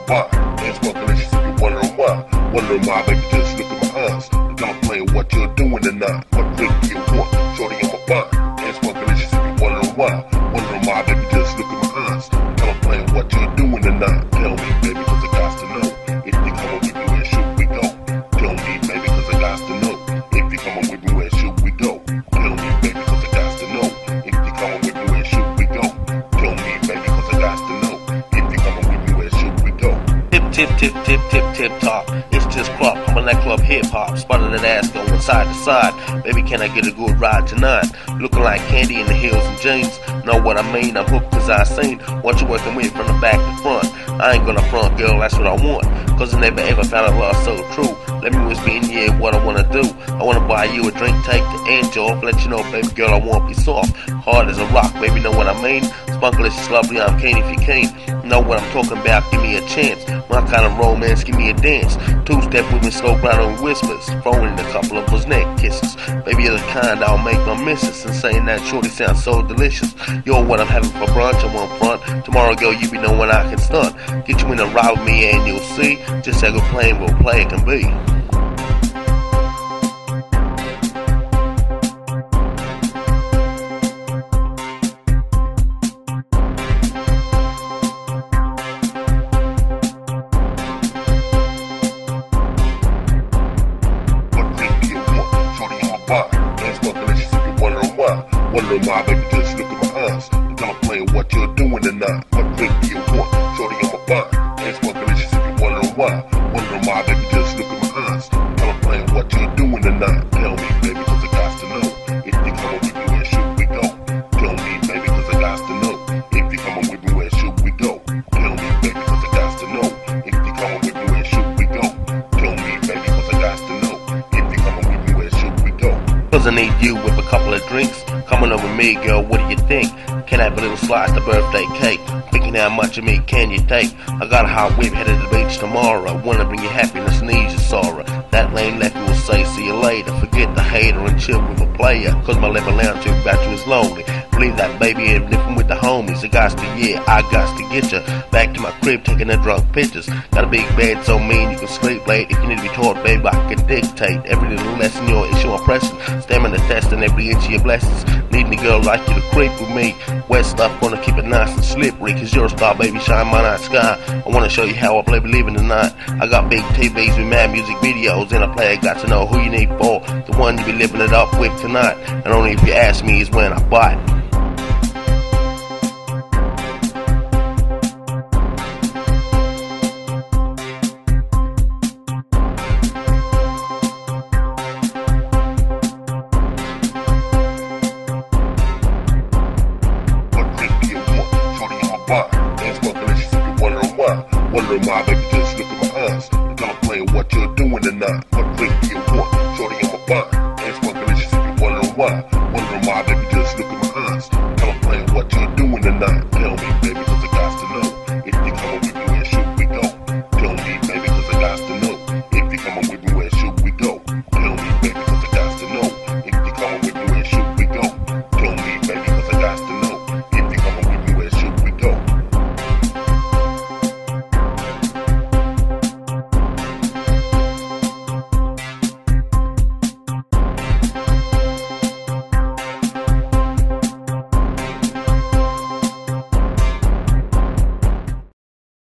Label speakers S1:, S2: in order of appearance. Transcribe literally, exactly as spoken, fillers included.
S1: buy. It's delicious if you wondering why. Wondering why, baby, just look at my eyes. Don't play what you're doing tonight. What drink do you want? Shorty, I'm a buy. It's delicious if you wondering why. Wondering why, baby, just look at my eyes. Don't play what you're doing tonight. Tell me, baby, cause I got to know. If you come with me, where should we go? Tell me, baby, cause I got to know. If you come with me, where should we go? Tell me, baby, cause I got to know. If you come with me, where should we go? Tell me, baby, cause I got to know. If you come with me, where should we go?
S2: Tip, tip, tip, tip, tip, tip top. It's just crop from a nightclub hip hop. Spotted that ass going side to side. Baby, can I get a good ride tonight? Looking like candy in the heels and jeans. Know what I mean? I'm hooked cause I seen what you working with from the back to front. I ain't gonna front, girl, that's what I want. Cause I never ever found a love so true. Let me whisper in here what I wanna do. I wanna buy you a drink, take the edge off. Let you know, baby girl, I won't be soft. Hard as a rock, baby, know what I mean? Spunkalicious, lovely, I'm keen if you keen. Know what I'm talking about, give me a chance. My kind of romance, give me a dance. Two-step with me, slow grind on whispers. Throwing in a couple of those neck kisses. Baby, you're the kind I'll make my missus. And saying that shorty sounds so delicious. You're what I'm having for brunch, I want front. Tomorrow, girl, you be knowing I can stunt. Get you in a ride with me and you'll see just how good playing role play it can be.
S1: Wondering why, baby, just look at my eyes. Don't play what you're doing tonight. What drink do you want? Shorty, I'm a buy. It's delicious if you're wondering why. Wondering why, baby, just look at my eyes. Don't play what you're doing tonight. Tell me, baby, cause I got to know. If you come with me, where should we go? Tell me, baby, cause I got to know. If you come with me, where should we go? Tell me, baby, cause I got to know. If you come with me, where should we go? Tell me, baby, cause I got to know. If you come with me, where should we go?
S2: Cause I need you with a couple of drinks. Coming over me, girl, what do you think? Can I have a little slice of birthday cake? Thinking how much of me can you take? I got a hot whip headed to the beach tomorrow. Wanna bring you happiness and ease your sorrow. That lame left will say see you later. Forget the hater and chill with a player. Cause my living lounge to about you is lonely. Believe that, baby, and living with the homies. I got to, yeah, I got to get you back to my crib, taking the drunk pictures. Got a big bed so mean you can sleep late. If you need to be taught, baby, I can dictate. Every little lesson, your issue I'm pressing. Staring the test and every inch of your blessings. Needing a girl like you to creep with me. Wet stuff, wanna keep it nice and slippery. Cause you're a star, baby, shine my night sky. I wanna show you how I play believing tonight. I got big T Vs with mad music videos. And I play, I got to know who you need for. The one you be living it up with tonight. And only if you ask me is when I bite.
S1: Buy.